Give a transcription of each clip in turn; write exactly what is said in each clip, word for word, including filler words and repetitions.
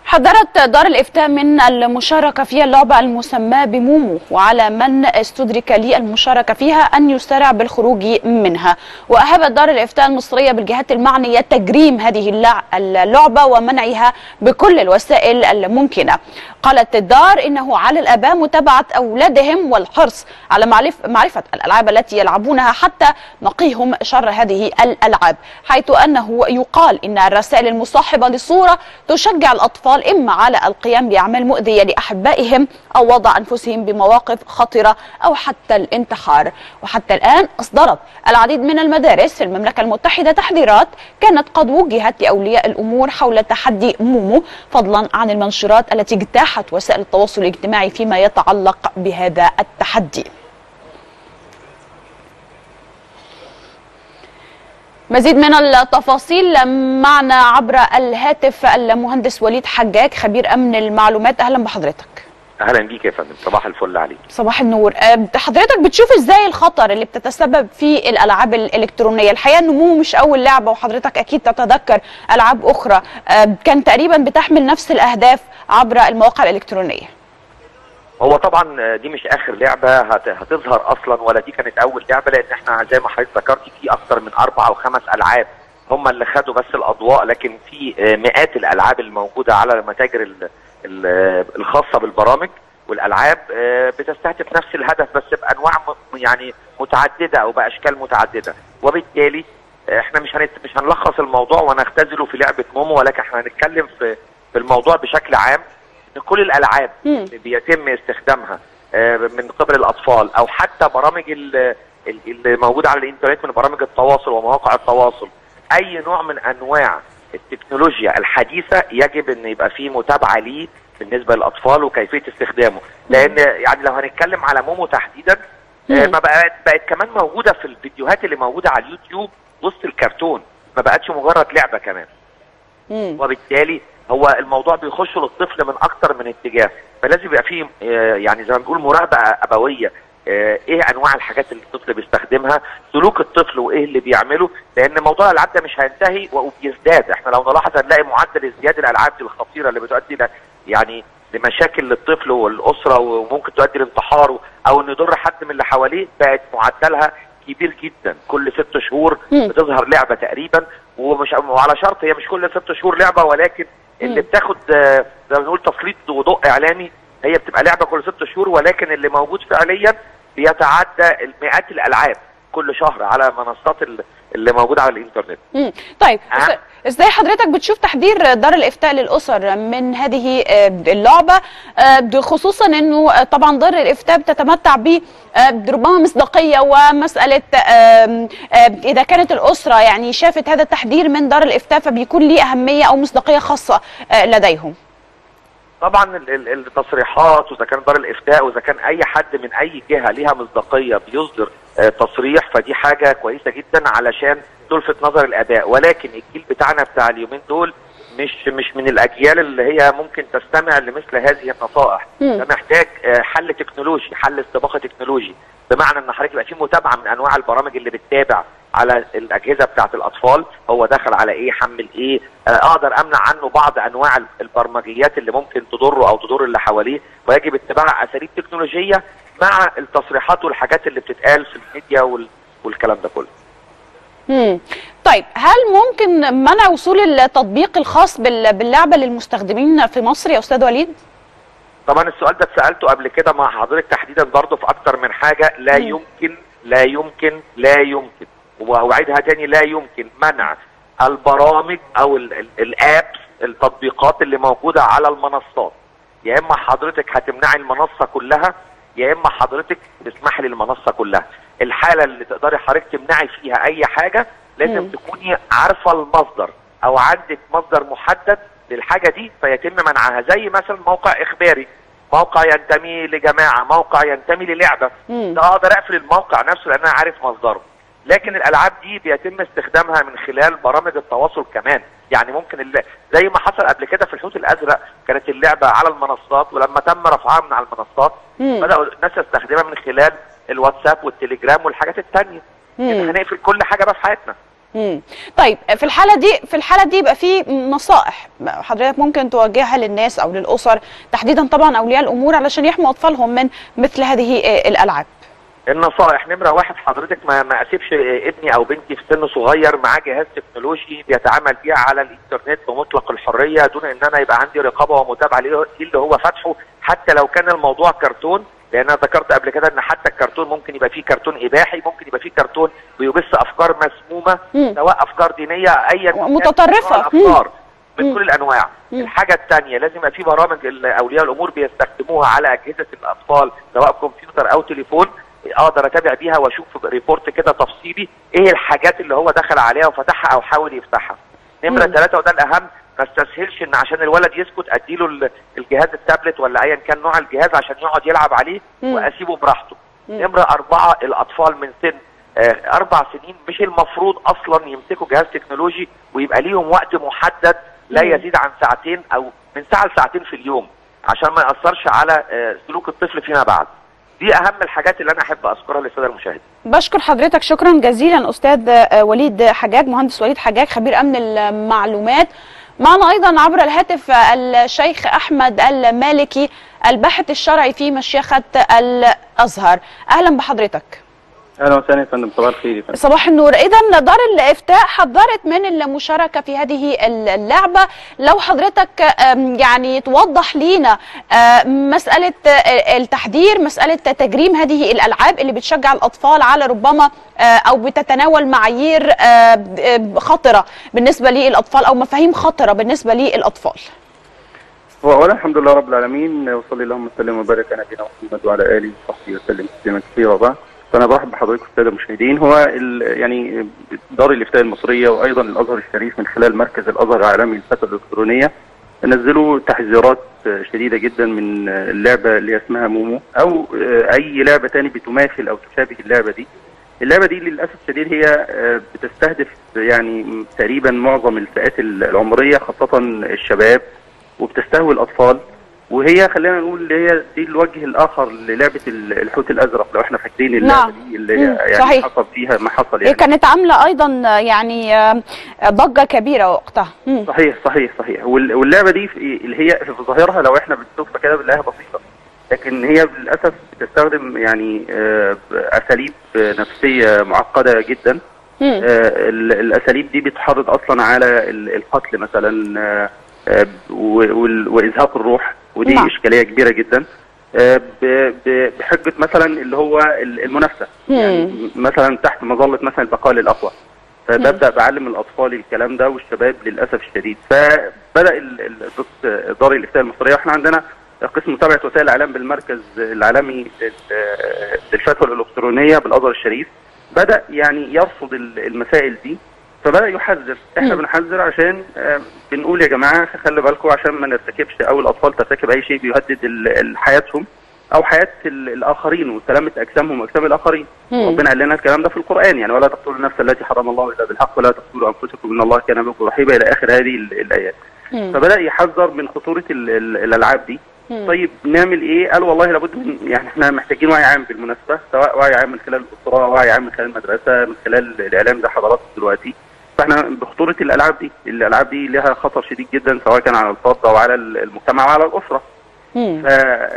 حذرت دار الإفتاء من المشاركة في اللعبة المسماة بمومو، وعلى من استدرك للمشاركة فيها أن يسارع بالخروج منها. وأهابت دار الإفتاء المصرية بالجهات المعنية تجريم هذه اللعبة ومنعها بكل الوسائل الممكنة. قالت الدار إنه على الآباء متابعة أولادهم والحرص على معرفة الألعاب التي يلعبونها حتى نقيهم شر هذه الألعاب، حيث أنه يقال إن الرسائل المصاحبة للصورة تشجع الأطفال إما على القيام بأعمال مؤذية لأحبائهم أو وضع أنفسهم بمواقف خطرة أو حتى الانتحار. وحتى الآن أصدرت العديد من المدارس في المملكة المتحدة تحذيرات كانت قد وجهت لأولياء الأمور حول تحدي مومو، فضلا عن المنشورات التي اجتاحت وسائل التواصل الاجتماعي فيما يتعلق بهذا التحدي. مزيد من التفاصيل معنا عبر الهاتف المهندس وليد حجاج خبير أمن المعلومات. أهلا بحضرتك. اهلا بيك يا فندم، صباح الفل عليك. صباح النور. حضرتك بتشوف ازاي الخطر اللي بتتسبب في الالعاب الالكترونيه؟ الحقيقه انه مو مش اول لعبه، وحضرتك اكيد تتذكر العاب اخرى كان تقريبا بتحمل نفس الاهداف عبر المواقع الالكترونيه. هو طبعا دي مش اخر لعبه هتظهر اصلا، ولا دي كانت اول لعبه، لان احنا زي ما حضرتك ذكرتي في اكثر من اربع او خمس العاب هم اللي خدوا بس الاضواء، لكن في مئات الالعاب الموجوده على المتاجر الخاصه بالبرامج والالعاب بتستهدف نفس الهدف بس بانواع يعني متعدده او باشكال متعدده. وبالتالي احنا مش هنت... مش هنلخص الموضوع ونختزله في لعبه مومو، ولكن احنا هنتكلم في في الموضوع بشكل عام. ان كل الالعاب اللي بيتم استخدامها من قبل الاطفال او حتى برامج اللي موجوده على الانترنت من برامج التواصل ومواقع التواصل، اي نوع من انواع التكنولوجيا الحديثه يجب ان يبقى فيه متابعه ليه بالنسبه للاطفال وكيفيه استخدامه. لان يعني لو هنتكلم على مومو تحديدا، ما بقت بقت كمان موجوده في الفيديوهات اللي موجوده على اليوتيوب وسط الكرتون، ما بقتش مجرد لعبه كمان. مم. وبالتالي هو الموضوع بيخش للطفل من اكتر من اتجاه، فلازم يبقى فيه يعني زي ما بنقول مراقبه ابويه، ايه انواع الحاجات اللي الطفل بيستخدمها، سلوك الطفل وايه اللي بيعمله، لان موضوع الالعاب ده مش هينتهي وبيزداد. احنا لو نلاحظ هنلاقي معدل ازدياد الالعاب دي الخطيره اللي بتؤدي ل يعني لمشاكل للطفل والاسره وممكن تؤدي لانتحاره او انه يضر حد من اللي حواليه، بقت معدلها كبير جدا. كل ست شهور بتظهر لعبه تقريبا، ومش وعلى شرط هي مش كل ست شهور لعبه، ولكن اللي بتاخد زي ما بنقول تسليط وضوء اعلامي هي بتبقى لعبه كل ست شهور، ولكن اللي موجود فعليا بيتعدى مئات الالعاب كل شهر على منصات اللي موجوده على الانترنت. امم طيب أه؟ ازاي حضرتك بتشوف تحذير دار الافتاء للاسر من هذه اللعبه، خصوصا انه طبعا دار الافتاء بتتمتع ب ربما مصداقيه، ومساله اذا كانت الاسره يعني شافت هذا التحذير من دار الافتاء فبيكون ليه اهميه او مصداقيه خاصه لديهم؟ طبعا التصريحات، واذا كان دار الافتاء واذا كان اي حد من اي جهه ليها مصداقيه بيصدر تصريح، فدي حاجه كويسه جدا علشان تلفت نظر الاباء. ولكن الجيل بتاعنا بتاع اليومين دول مش مش من الاجيال اللي هي ممكن تستمع لمثل هذه النصائح. ده محتاج حل تكنولوجي، حل استباقه تكنولوجي، بمعنى ان حضرتك يبقى في متابعه من انواع البرامج اللي بتتابع على الاجهزه بتاعه الاطفال، هو دخل على ايه، حمل ايه، اقدر امنع عنه بعض انواع البرمجيات اللي ممكن تضره او تضر اللي حواليه. ويجب اتباع اساليب تكنولوجيه مع التصريحات والحاجات اللي بتتقال في الميديا وال... والكلام ده كله. امم طيب، هل ممكن منع وصول التطبيق الخاص باللعبه للمستخدمين في مصر يا استاذ وليد؟ طبعا السؤال ده اتسالته قبل كده مع حضرتك تحديدا برضه في اكتر من حاجه. لا مم. يمكن لا يمكن لا يمكن واعيدها تاني، لا يمكن منع البرامج او الابس التطبيقات اللي موجوده على المنصات. يا اما حضرتك هتمنعي المنصه كلها، يا اما حضرتك تسمحي للمنصه كلها. الحاله اللي تقدري حضرتك تمنعي فيها اي حاجه لازم مم. تكوني عارفه المصدر او عندك مصدر محدد للحاجه دي فيتم منعها. زي مثلا موقع اخباري، موقع ينتمي لجماعه، موقع ينتمي للعبه، ده اقدر اقفل الموقع نفسه لان انا عارف مصدره. لكن الالعاب دي بيتم استخدامها من خلال برامج التواصل كمان. يعني ممكن زي ما حصل قبل كده في الحوت الازرق، كانت اللعبه على المنصات، ولما تم رفعها من على المنصات مم. بداوا الناس يستخدمها من خلال الواتساب والتليجرام والحاجات الثانيه. كده هنقفل كل حاجه بقى في حياتنا. امم طيب في الحاله دي في الحاله دي يبقى في نصائح حضرتك ممكن توجهها للناس او للاسر تحديدا طبعا اولياء الامور علشان يحموا اطفالهم من مثل هذه الالعاب؟ النصائح نمره واحد، حضرتك ما ما اسيبش ابني او بنتي في سن صغير معاه جهاز تكنولوجي بيتعامل بيه على الانترنت بمطلق الحريه دون ان انا يبقى عندي رقابه ومتابعه ليه اللي هو فاتحه، حتى لو كان الموضوع كرتون، لان انا ذكرت قبل كده ان حتى الكرتون ممكن يبقى فيه كرتون اباحي، ممكن يبقى فيه كرتون بيبث افكار مسمومه مم. سواء افكار دينيه اي متطرفه افكار من كل الانواع. مم. الحاجه الثانيه لازم يبقى في برامج اولياء الامور بيستخدموها على اجهزه الاطفال سواء كمبيوتر او تليفون، اقدر اتابع بيها واشوف ريبورت كده تفصيلي ايه الحاجات اللي هو دخل عليها وفتحها او حاول يفتحها. نمره ثلاثه وده الاهم، ما استسهلش ان عشان الولد يسكت اديله الجهاز التابلت ولا ايا كان نوع الجهاز عشان يقعد يلعب عليه مم. واسيبه براحته. مم. نمره اربعه، الاطفال من سن آه اربع سنين مش المفروض اصلا يمسكوا جهاز تكنولوجي ويبقى ليهم وقت محدد لا مم. يزيد عن ساعتين او من ساعه لساعتين في اليوم عشان ما ياثرش على آه سلوك الطفل فيما بعد. دي اهم الحاجات اللي انا احب اذكرها للساده المشاهدين. بشكر حضرتك شكرا جزيلا استاذ وليد حجاج، مهندس وليد حجاج خبير امن المعلومات. معنا ايضا عبر الهاتف الشيخ احمد المالكي الباحث الشرعي في مشيخه الازهر. اهلا بحضرتك. اهلا وسهلا يا فندم، صباح الخير يا فندم. صباح النور. اذا دار الافتاء حذرت من المشاركه في هذه اللعبه، لو حضرتك يعني توضح لينا مساله التحذير، مساله تجريم هذه الالعاب اللي بتشجع الاطفال على ربما او بتتناول معايير خطره بالنسبه للاطفال او مفاهيم خطره بالنسبه للاطفال. هو اولا الحمد لله رب العالمين، وصلي اللهم وسلم وبارك على نبينا محمد وعلى اله وصحبه وسلم تسليما كثيرا. وبعد فانا برحب بحضرتك الساده المشاهدين. هو يعني دار الافتاء المصريه وايضا الازهر الشريف من خلال مركز الازهر العالمي للفتوى الالكترونيه نزلوا تحذيرات شديده جدا من اللعبه اللي اسمها مومو او اي لعبه ثانيه بتماثل او تشابه اللعبه دي. اللعبه دي للاسف الشديد هي بتستهدف يعني تقريبا معظم الفئات العمريه خاصه الشباب، وبتستهوي الاطفال، وهي خلينا نقول اللي هي دي الوجه الاخر للعبه الحوت الازرق لو احنا فاكرين اللعبه نعم. دي اللي هي يعني صحيح. حصل فيها ما حصل يعني. هي كانت عامله ايضا يعني ضجه كبيره وقتها. مم. صحيح صحيح صحيح. واللعبه دي اللي هي في ظاهرها لو احنا بنشوفها كده بنلاقيها بسيطه، لكن هي للاسف بتستخدم يعني اساليب نفسيه معقده جدا. مم. الاساليب دي بتحرض اصلا على القتل مثلا وازهاق الروح، ودي نعم. اشكاليه كبيره جدا بحجه مثلا اللي هو المنافسه، يعني مثلا تحت مظله مثلا البقاء للاقوى. فببدا بعلم الاطفال الكلام ده والشباب للاسف الشديد. فبدا دار الافتاء المصريه، واحنا عندنا قسم متابعه وسائل الاعلام بالمركز العالمي للفتوى الالكترونيه بالازهر الشريف، بدا يعني يرصد المسائل دي، فبدأ يحذر. احنا م. بنحذر عشان آه بنقول يا جماعه خلي بالكم عشان ما نرتكبش او الاطفال ترتكب اي شيء بيهدد حياتهم او حياه الاخرين وسلامه اجسامهم واجسام الاخرين. م. ربنا قال لنا الكلام ده في القران، يعني ولا تقتلوا النفس التي حرم الله الا بالحق ولا تقتلوا انفسكم ان الله كان بكم رحيما الى اخر هذه الايات. م. فبدأ يحذر من خطوره الالعاب دي. م. طيب نعمل ايه؟ قال والله لابد من يعني احنا محتاجين وعي عام بالمناسبه، سواء وعي عام من خلال الاسره، وعي عام من خلال المدرسه، من خلال الاعلام زي حضراتكم دلوقتي. فاحنا بخطوره الالعاب دي، الالعاب دي لها خطر شديد جدا سواء كان على الفرد او على المجتمع وعلى الاسره. ف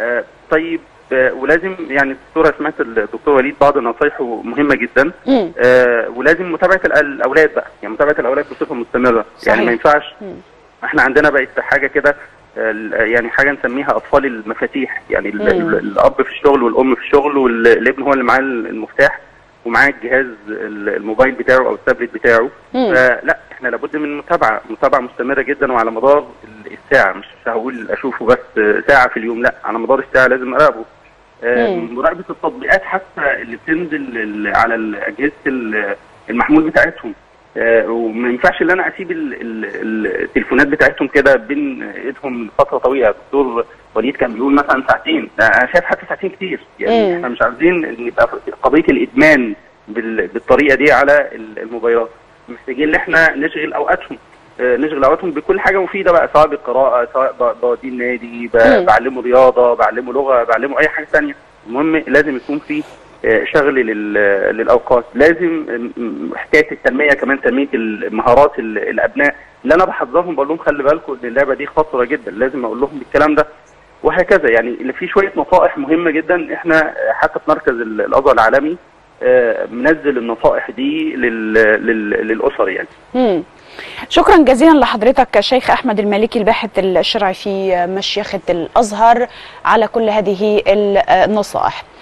طيب ولازم يعني الدكتوره سمعت الدكتور وليد بعض نصايحه مهمه جدا. آه ولازم متابعه الاولاد بقى، يعني متابعه الاولاد بصفه مستمره. صحيح. يعني ما ينفعش مم. احنا عندنا بقت حاجه كده يعني حاجه نسميها اطفال المفاتيح، يعني مم. الاب في الشغل والام في الشغل والابن هو اللي معاه المفتاح ومعاه الجهاز الموبايل بتاعه او التابلت بتاعه. فلا احنا لابد من متابعه متابعه مستمره جدا وعلى مدار الساعه، مش هقول اشوفه بس ساعه في اليوم، لا على مدار الساعه لازم اراقبه. مراقبه التطبيقات حتى اللي بتنزل على اجهزه المحمول بتاعتهم، وما ينفعش ان انا اسيب التليفونات بتاعتهم كده بين ايدهم فتره طويله. الدكتور وليد كان بيقول مثلا ساعتين، انا شايف حتى ساعتين كتير، يعني مم. احنا مش عايزين ان يبقى قضيه الادمان بالطريقه دي على الموبايلات. محتاجين ان احنا نشغل اوقاتهم، نشغل اوقاتهم بكل حاجه مفيده بقى، سواء بالقراءه، سواء بوديه النادي، بعلمه رياضه، بعلمه لغه، بعلمه اي حاجه ثانيه. المهم لازم يكون في شغل للاوقات. لازم حكايه التنميه كمان، تنميه المهارات الابناء اللي انا بحذرهم بقول لهم خلي بالكم ان اللعبه دي خطره جدا، لازم اقول لهم الكلام ده وهكذا. يعني اللي في شويه نصائح مهمه جدا، احنا حتى في مركز الازهر العالمي منزل النصائح دي لل... لل... للاسر يعني. امم شكرا جزيلا لحضرتك شيخ احمد المالكي الباحث الشرعي في مشيخه الازهر على كل هذه النصائح.